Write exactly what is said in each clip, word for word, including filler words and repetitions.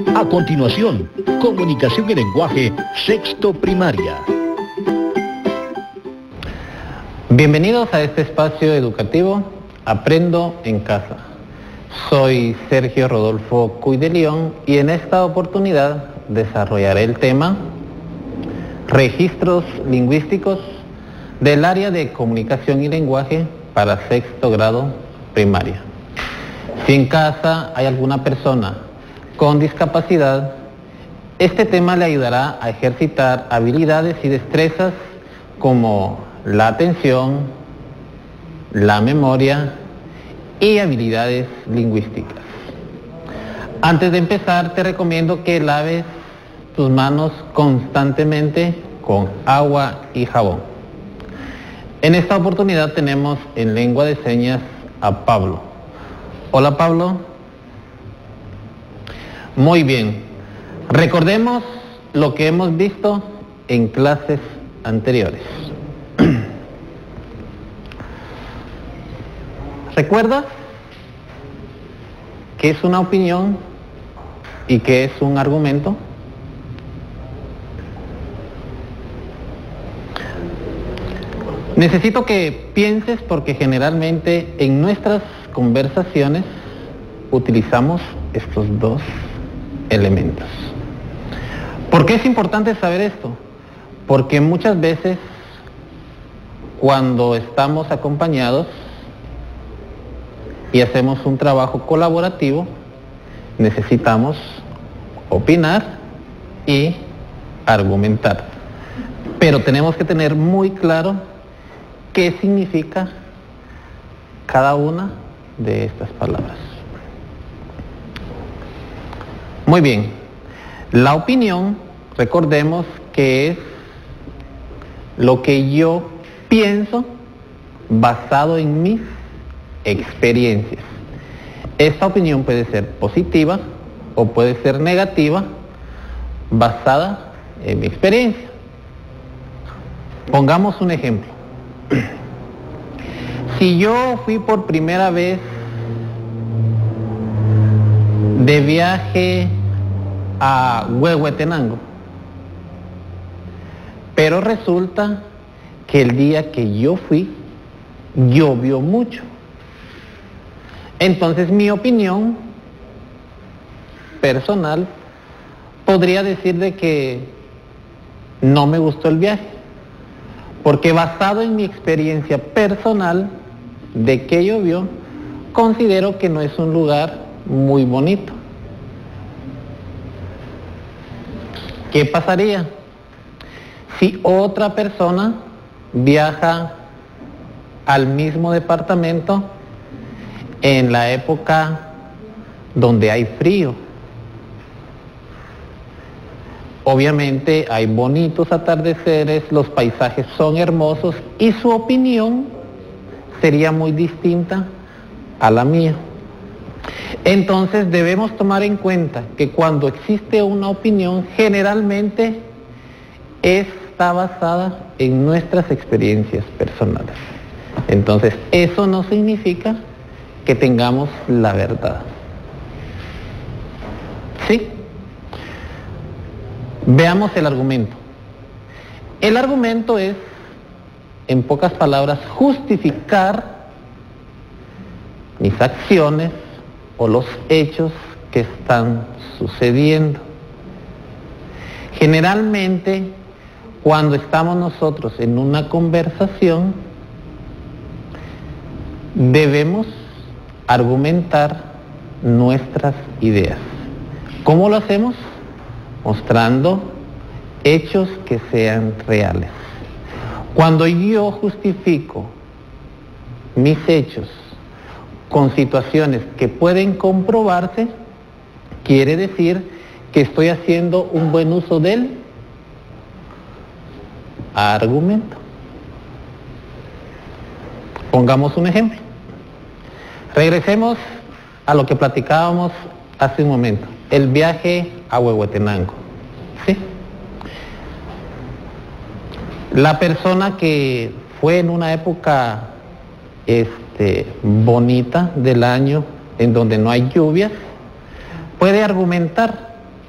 A continuación, comunicación y lenguaje, sexto primaria. Bienvenidos a este espacio educativo Aprendo en Casa. Soy Sergio Rodolfo Cuy de León y en esta oportunidad desarrollaré el tema Registros lingüísticos del área de comunicación y lenguaje para sexto grado primaria. Si en casa hay alguna persona con discapacidad, este tema le ayudará a ejercitar habilidades y destrezas como la atención, la memoria y habilidades lingüísticas. Antes de empezar, te recomiendo que laves tus manos constantemente con agua y jabón. En esta oportunidad tenemos en lengua de señas a Pablo. Hola, Pablo. Muy bien. Recordemos lo que hemos visto en clases anteriores. ¿Recuerdas qué es una opinión y qué es un argumento? Necesito que pienses porque generalmente en nuestras conversaciones utilizamos estos dos elementos. ¿Por qué es importante saber esto? Porque muchas veces cuando estamos acompañados y hacemos un trabajo colaborativo, necesitamos opinar y argumentar. Pero tenemos que tener muy claro qué significa cada una de estas palabras. Muy bien. La opinión, recordemos que es lo que yo pienso basado en mis experiencias. Esta opinión puede ser positiva o puede ser negativa basada en mi experiencia. Pongamos un ejemplo. Si yo fui por primera vez de viaje a Huehuetenango, pero resulta que el día que yo fui llovió mucho. Entonces mi opinión personal podría decir de que no me gustó el viaje, porque basado en mi experiencia personal de que llovió, considero que no es un lugar muy bonito. ¿Qué pasaría si otra persona viaja al mismo departamento en la época donde hay frío? Obviamente hay bonitos atardeceres, los paisajes son hermosos y su opinión sería muy distinta a la mía. Entonces debemos tomar en cuenta que cuando existe una opinión, generalmente está basada en nuestras experiencias personales. Entonces eso no significa que tengamos la verdad. ¿Sí? Veamos el argumento. El argumento es, en pocas palabras, justificar mis acciones o los hechos que están sucediendo. Generalmente, cuando estamos nosotros en una conversación, debemos argumentar nuestras ideas. ¿Cómo lo hacemos? Mostrando hechos que sean reales. Cuando yo justifico mis hechos con situaciones que pueden comprobarse, quiere decir que estoy haciendo un buen uso del argumento. Pongamos un ejemplo. Regresemos a lo que platicábamos hace un momento, el viaje a Huehuetenango. ¿Sí? La persona que fue en una época este, bonita del año, en donde no hay lluvias, puede argumentar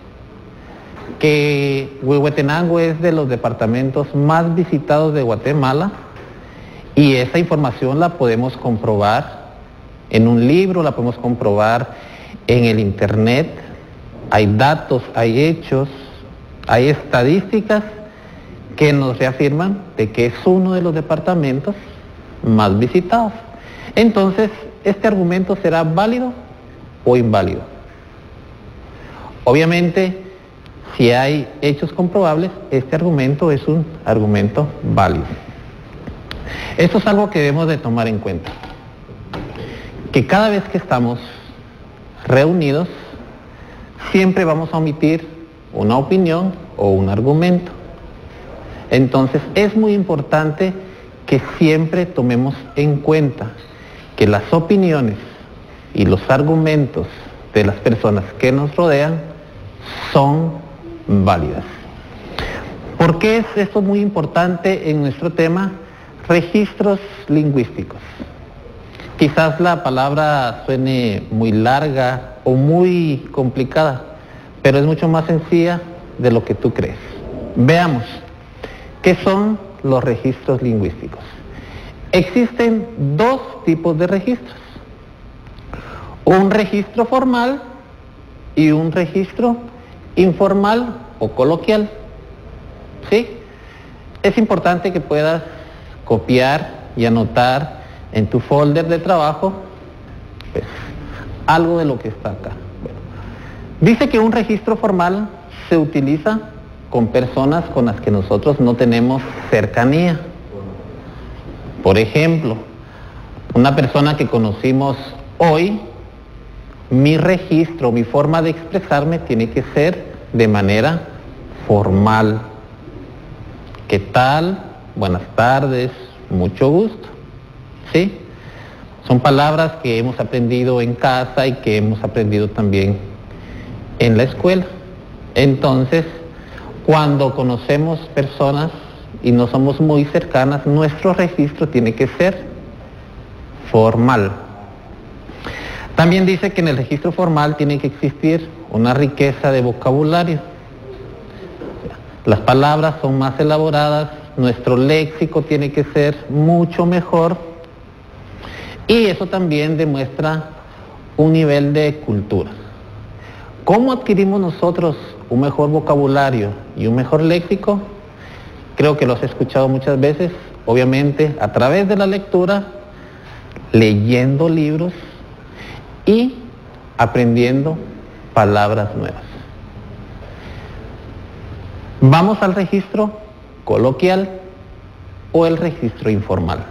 que Huehuetenango es de los departamentos más visitados de Guatemala y esa información la podemos comprobar en un libro, la podemos comprobar en el internet. Hay datos, hay hechos, hay estadísticas que nos reafirman de que es uno de los departamentos más visitados. Entonces, ¿este argumento será válido o inválido? Obviamente, si hay hechos comprobables, este argumento es un argumento válido. Esto es algo que debemos de tomar en cuenta, que cada vez que estamos reunidos, siempre vamos a omitir una opinión o un argumento. Entonces, es muy importante que siempre tomemos en cuenta que las opiniones y los argumentos de las personas que nos rodean son válidas. ¿Por qué es esto muy importante en nuestro tema? Registros lingüísticos. Quizás la palabra suene muy larga o muy complicada, pero es mucho más sencilla de lo que tú crees. Veamos, ¿qué son los registros lingüísticos? Existen dos tipos de registros. Un registro formal y un registro informal o coloquial. ¿Sí? Es importante que puedas copiar y anotar en tu folder de trabajo pues, algo de lo que está acá. Bueno, dice que un registro formal se utiliza con personas con las que nosotros no tenemos cercanía. Por ejemplo, una persona que conocimos hoy, mi registro, mi forma de expresarme tiene que ser de manera formal. ¿Qué tal? Buenas tardes, mucho gusto. ¿Sí? Son palabras que hemos aprendido en casa y que hemos aprendido también en la escuela. Entonces, cuando conocemos personas y no somos muy cercanas, nuestro registro tiene que ser formal. También dice que en el registro formal tiene que existir una riqueza de vocabulario. Las palabras son más elaboradas, nuestro léxico tiene que ser mucho mejor y eso también demuestra un nivel de cultura. ¿Cómo adquirimos nosotros un mejor vocabulario y un mejor léxico? Creo que lo has escuchado muchas veces, obviamente a través de la lectura, leyendo libros y aprendiendo palabras nuevas. Vamos al registro coloquial o el registro informal.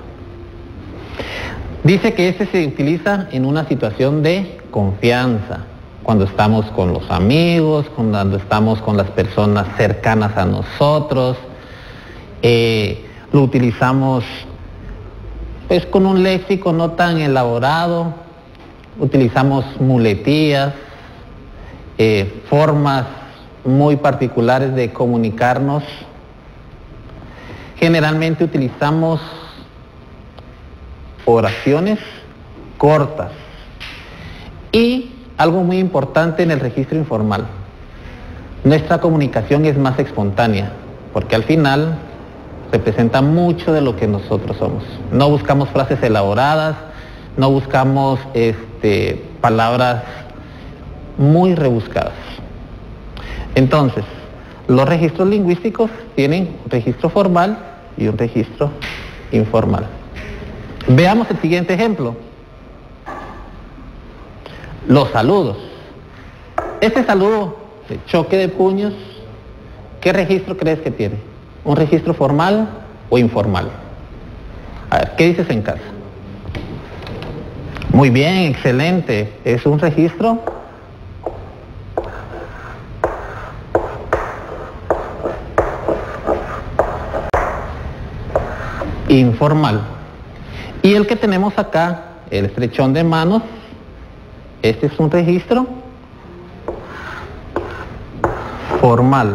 Dice que este se utiliza en una situación de confianza, cuando estamos con los amigos, cuando estamos con las personas cercanas a nosotros. Eh, lo utilizamos pues con un léxico no tan elaborado, utilizamos muletillas, eh, formas muy particulares de comunicarnos. Generalmente utilizamos oraciones cortas y algo muy importante en el registro informal, nuestra comunicación es más espontánea porque al final representa mucho de lo que nosotros somos. No buscamos frases elaboradas, no buscamos este, palabras muy rebuscadas. Entonces, los registros lingüísticos tienen un registro formal y un registro informal. Veamos el siguiente ejemplo. Los saludos. Este saludo de choque de puños, ¿qué registro crees que tiene? ¿Un registro formal o informal? A ver, ¿qué dices en casa? Muy bien, excelente. Es un registro informal. Y el que tenemos acá, el estrechón de manos, este es un registro formal.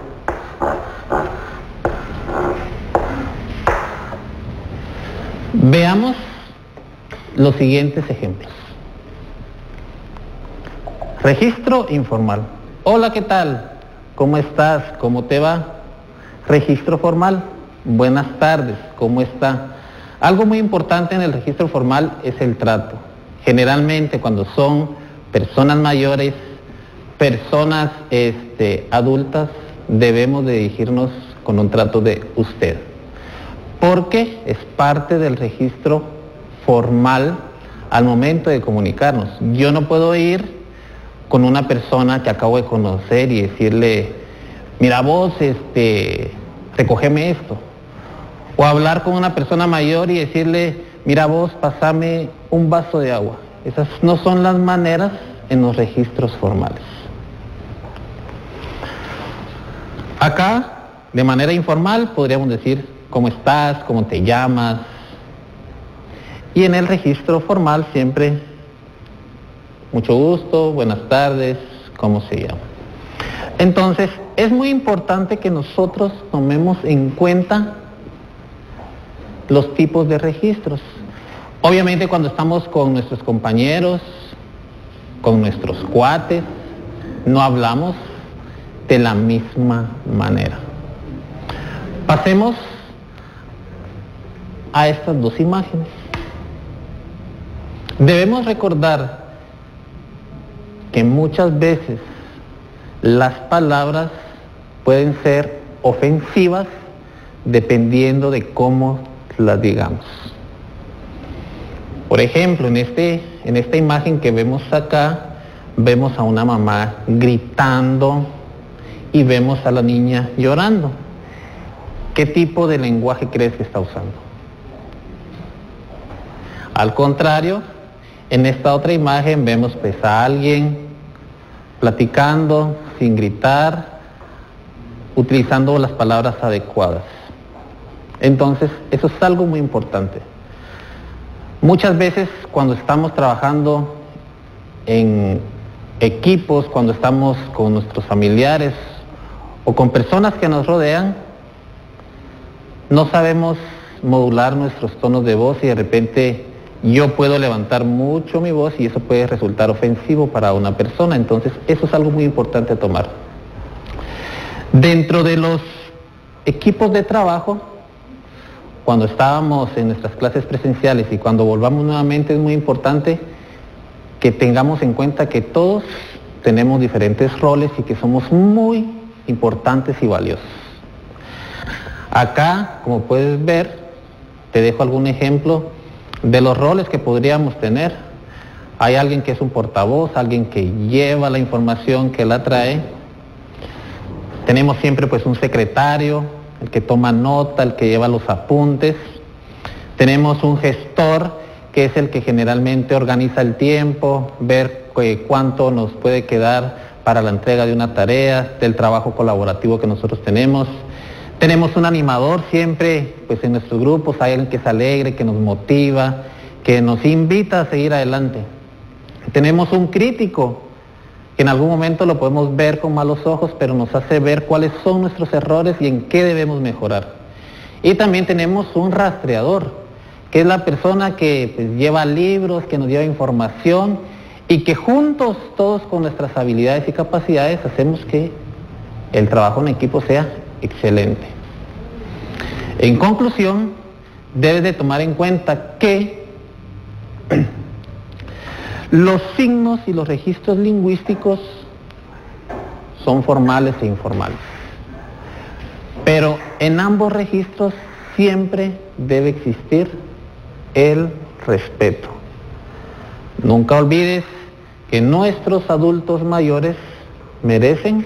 Veamos los siguientes ejemplos. Registro informal. Hola, ¿qué tal? ¿cómo estás? ¿Cómo te va? Registro formal, buenas tardes, ¿cómo está? Algo muy importante en el registro formal es el trato. Generalmente cuando son personas mayores, personas este, adultas, debemos de dirigirnos con un trato de usted, porque es parte del registro formal al momento de comunicarnos. Yo no puedo ir con una persona que acabo de conocer y decirle, mira vos, este, recógeme esto. O hablar con una persona mayor y decirle, mira vos, pasame un vaso de agua. Esas no son las maneras en los registros formales. Acá, de manera informal, podríamos decir cómo estás, cómo te llamas. Y en el registro formal siempre, mucho gusto, buenas tardes, ¿cómo se llama? Entonces, es muy importante que nosotros tomemos en cuenta los tipos de registros. Obviamente cuando estamos con nuestros compañeros, con nuestros cuates, no hablamos de la misma manera. Pasemos a estas dos imágenes. Debemos recordar que muchas veces las palabras pueden ser ofensivas dependiendo de cómo las digamos. Por ejemplo, en, este, en esta imagen que vemos acá, vemos a una mamá gritando y vemos a la niña llorando. ¿Qué tipo de lenguaje crees que está usando? Al contrario, en esta otra imagen vemos pues a alguien platicando sin gritar, utilizando las palabras adecuadas. Entonces, eso es algo muy importante. Muchas veces cuando estamos trabajando en equipos, cuando estamos con nuestros familiares o con personas que nos rodean, no sabemos modular nuestros tonos de voz y de repente yo puedo levantar mucho mi voz y eso puede resultar ofensivo para una persona. Entonces, eso es algo muy importante a tomar. Dentro de los equipos de trabajo, cuando estábamos en nuestras clases presenciales y cuando volvamos nuevamente, es muy importante que tengamos en cuenta que todos tenemos diferentes roles y que somos muy importantes y valiosos. Acá, como puedes ver, te dejo algún ejemplo de los roles que podríamos tener. Hay alguien que es un portavoz, alguien que lleva la información, que la trae. Tenemos siempre pues un secretario, el que toma nota, el que lleva los apuntes. Tenemos un gestor, que es el que generalmente organiza el tiempo, ver eh, cuánto nos puede quedar para la entrega de una tarea, del trabajo colaborativo que nosotros tenemos. Tenemos un animador siempre, pues en nuestros grupos hay alguien que es alegre, que nos motiva, que nos invita a seguir adelante. Tenemos un crítico, que en algún momento lo podemos ver con malos ojos, pero nos hace ver cuáles son nuestros errores y en qué debemos mejorar. Y también tenemos un rastreador, que es la persona que pues, lleva libros, que nos lleva información y que juntos, todos con nuestras habilidades y capacidades, hacemos que el trabajo en equipo sea excelente. En conclusión, debes de tomar en cuenta que los signos y los registros lingüísticos son formales e informales. Pero en ambos registros siempre debe existir el respeto. Nunca olvides que nuestros adultos mayores merecen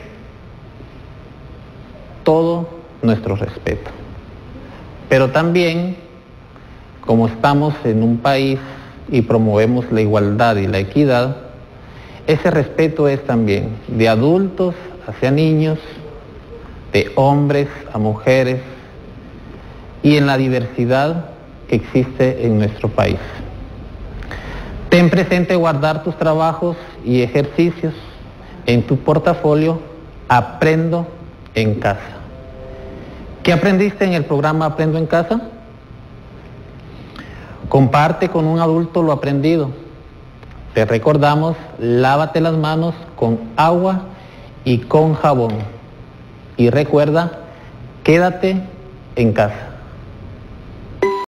todo nuestro respeto. Pero también, como estamos en un país y promovemos la igualdad y la equidad, ese respeto es también de adultos hacia niños, de hombres a mujeres y en la diversidad que existe en nuestro país. Ten presente guardar tus trabajos y ejercicios en tu portafolio Aprendo en Casa. ¿Qué aprendiste en el programa Aprendo en Casa? Comparte con un adulto lo aprendido. Te recordamos, lávate las manos con agua y con jabón. Y recuerda, quédate en casa.